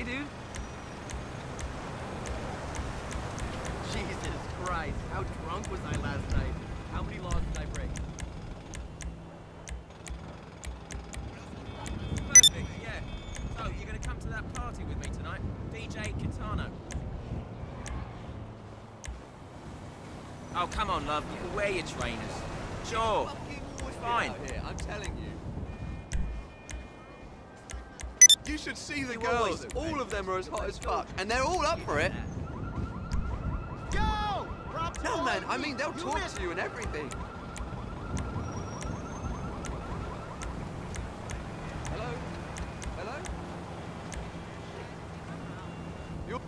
dude. Jesus Christ, how drunk was I last night? How many laws did I break? Perfect, yeah. So, you're gonna come to that party with me tonight? DJ Kitano. Oh, come on, love. You can wear your trainers. Sure. Fine. Here, I'm telling you. You should see the You girls. always- All of them are as hot as fuck, and they're all up for it. Yo! No, man, I mean, they'll talk to you and everything. Hello? Hello? You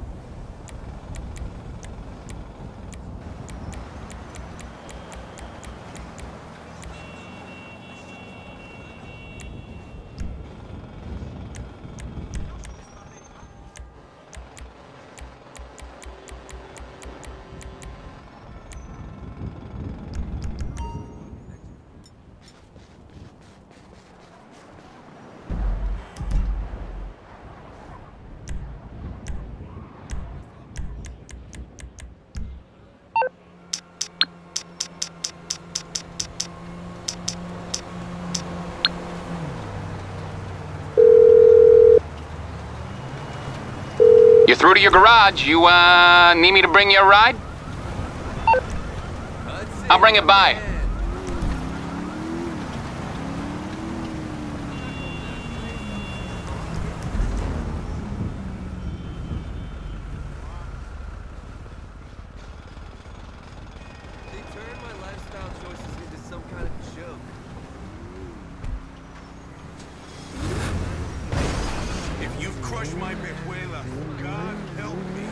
You're through to your garage. You, need me to bring you a ride? I'll bring it by. They turn my lifestyle choices into some kind of joke. If you've crushed my Mejuela, God help me.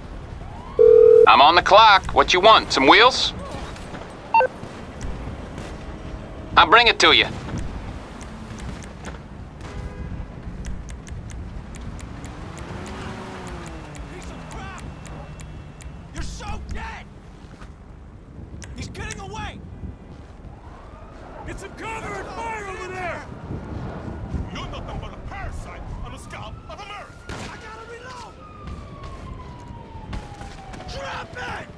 I'm on the clock. What you want? Some wheels? I'll bring it to you. Piece of crap! You're so dead! He's getting away! Get some cover and fire over there! You're nothing but a parasite on the scalp of America! I gotta reload! Drop it!